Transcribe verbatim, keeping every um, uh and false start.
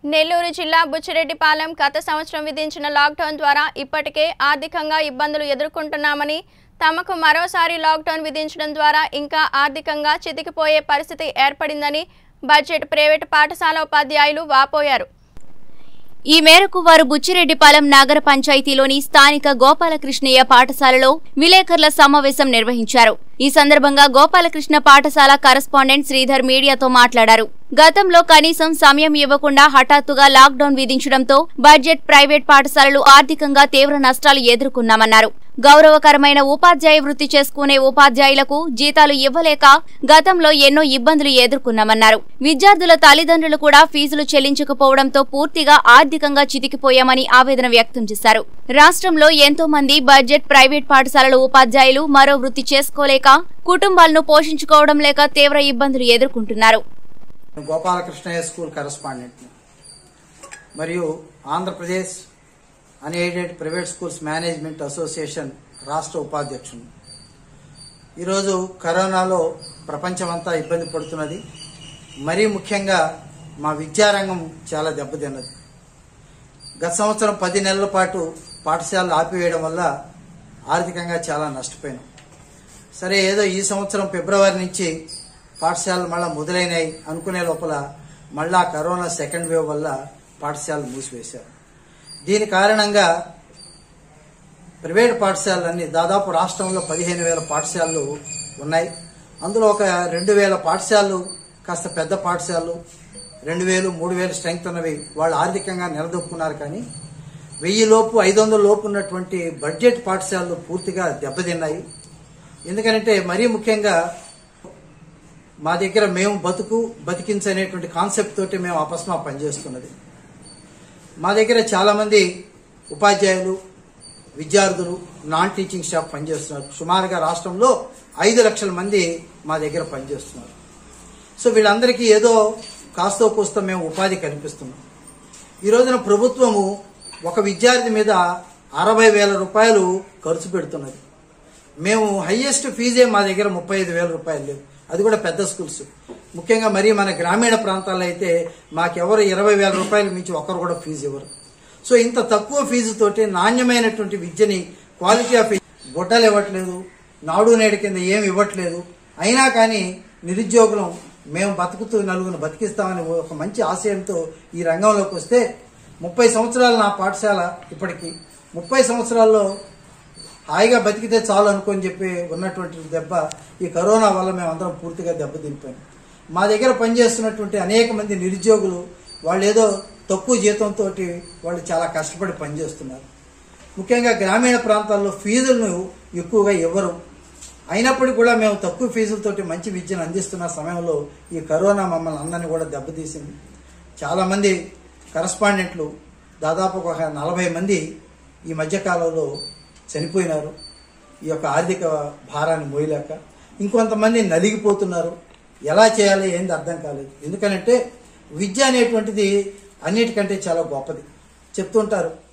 నెల్లూరు జిల్లా బుచ్చిరెడ్డిపాలెం గత సంవత్సరం విధించిన లాక్డౌన్ ద్వారా ఇప్పటికే ఆర్థికంగా ఇబ్బందులు ఎదుర్కొంటున్నామని, తమకు మరోసారి లాక్డౌన్ విధించడం ద్వారా ఇంకా ఆర్థికంగా చితికిపోయే పరిస్థితి ఏర్పడిందని బడ్జెట్ ప్రైవేటు పాఠశాల ఉపాధ్యాయులు వాపోయారు. ఈ మేరకు వారు బుచ్చిరెడ్డిపాలెం నగర పంచాయతీలోని స్థానిక గోపాలకృష్ణయ్య పాఠశాలలో విలేకరుల సమావేశం నిర్వహించారు. ఈ సందర్భంగా గోపాలకృష్ణ పాఠశాల కరెస్పాండెంట్ శ్రీధర్ మీడియాతో మాట్లాడారు. గతంలో కనీసం సమయం ఇవ్వకుండా హఠాత్తుగా లాక్డౌన్ విధించడంతో బడ్జెట్ ప్రైవేట్ పాఠశాలలు ఆర్థికంగా తీవ్ర నష్టాలు ఎదుర్కొన్నామన్నారు. గౌరవకరమైన ఉపాధ్యాయ వృత్తి చేసుకునే ఉపాధ్యాయులకు జీతాలు ఇవ్వలేక గతంలో ఎన్నో ఇబ్బందులు ఎదుర్కొన్నామన్నారు. విద్యార్థుల తల్లిదండ్రులు కూడా ఫీజులు చెల్లించకపోవడంతో పూర్తిగా ఆర్థికంగా చితికిపోయామని ఆవేదన వ్యక్తం చేశారు. రాష్ట్రంలో ఎంతో మంది బడ్జెట్ ప్రైవేట్ పాఠశాలల ఉపాధ్యాయులు మరో వృత్తి చేసుకోలేక కుటుంబాలను పోషించుకోవడం లేక తీవ్ర ఇబ్బందులు ఎదుర్కొంటున్నారు. గోపాలకృష్ణయ్య స్కూల్ కరెస్పాండెంట్ మరియు Andhra Pradesh unaided private schools management association రాష్ట్ర ఉపాధ్యక్షుడు. ఈరోజు కరోనాలో ప్రపంచమంతా ఇబ్బంది పడుతున్నది. మరీ ముఖ్యంగా మా విద్యారంగం చాలా దెబ్బతిన్నది. గత సంవత్సరం పది నెలల పాటు పాఠశాలలు ఆపివేయడం వల్ల ఆర్థికంగా చాలా నష్టపోయినాం. సరే, ఏదో ఈ సంవత్సరం ఫిబ్రవరి నుంచి పాఠశాలలు మళ్ళా మొదలైనాయి అనుకునే లోపల మళ్ళా కరోనా సెకండ్ వేవ్ వల్ల పాఠశాలలు మూసివేశారు. దీని కారణంగా ప్రైవేట్ పాఠశాలలన్నీ దాదాపు రాష్ట్రంలో పదిహేను వేల పాఠశాలలు ఉన్నాయి. అందులో ఒక రెండు వేల పాఠశాలలు కాస్త పెద్ద పాఠశాలలు, రెండు వేలు మూడు వేలు స్ట్రెంగ్త్ ఉన్నవి వాళ్ళు ఆర్థికంగా నిలదొక్కున్నారు. కానీ వెయ్యి లోపు ఐదు వందల లోపు ఉన్నటువంటి బడ్జెట్ పాఠశాలలు పూర్తిగా దెబ్బతిన్నాయి. ఎందుకంటే మరీ ముఖ్యంగా మా దగ్గర మేము బతుకు బతికించనేటువంటి కాన్సెప్ట్ తోటి మేము అపస్మా పనిచేస్తున్నది. మా దగ్గర చాలా మంది ఉపాధ్యాయులు, విద్యార్థులు, నాన్ టీచింగ్ స్టాఫ్ పనిచేస్తున్నారు. సుమారుగా రాష్ట్రంలో ఐదు లక్షల మంది మా దగ్గర పనిచేస్తున్నారు. సో వీళ్ళందరికీ ఏదో కాస్తో కూస్తో మేము ఉపాధి కల్పిస్తున్నాం. ఈ రోజున ప్రభుత్వము ఒక విద్యార్థి మీద అరవై వేల రూపాయలు ఖర్చు పెడుతున్నది. మేము హైయెస్ట్ ఫీజే మా దగ్గర ముప్పై ఐదు వేల రూపాయలు లేవు, అది కూడా పెద్ద స్కూల్స్. ముఖ్యంగా మరి మన గ్రామీణ ప్రాంతాల్లో అయితే మాకెవరు ఇరవై వేల రూపాయల మించి ఒకరు కూడా ఫీజు ఇవ్వరు. సో ఇంత తక్కువ ఫీజుతోటి నాణ్యమైనటువంటి విద్యని, క్వాలిటీ ఆఫ్ గుడ్డలు ఇవ్వట్లేదు, నాడు నేడు కింద ఏమి ఇవ్వట్లేదు. అయినా కానీ నిరుద్యోగులం మేము బతుకుతూ నలుగురు బతికిస్తామని ఒక మంచి ఆశయంతో ఈ రంగంలోకి వస్తే ముప్పై సంవత్సరాలు నా పాఠశాల ఇప్పటికీ ముప్పై సంవత్సరాల్లో హాయిగా బతికితే చాలు అనుకొని చెప్పి ఉన్నటువంటి దెబ్బ ఈ కరోనా వల్ల మేమందరం పూర్తిగా దెబ్బతినిపోయాం. మా దగ్గర పనిచేస్తున్నటువంటి అనేక మంది నిరుద్యోగులు వాళ్ళు ఏదో తక్కువ జీతంతో వాళ్ళు చాలా కష్టపడి పనిచేస్తున్నారు. ముఖ్యంగా గ్రామీణ ప్రాంతాల్లో ఫీజులను ఎక్కువగా ఇవ్వరు. అయినప్పటికీ కూడా మేము తక్కువ ఫీజులతోటి మంచి విద్యను అందిస్తున్న సమయంలో ఈ కరోనా మమ్మల్ని అందరినీ కూడా దెబ్బతీసింది. చాలామంది కరెస్పాండెంట్లు దాదాపు ఒక నలభై మంది ఈ మధ్యకాలంలో చనిపోయినారు. ఈ యొక్క ఆర్థిక భారాన్ని మోయలేక ఇంకొంతమంది నలిగిపోతున్నారు. ఎలా చేయాలి ఏంది అర్థం కాలేదు. ఎందుకంటే విద్య అనేటువంటిది అన్నిటికంటే చాలా గొప్పది చెప్తుంటారు.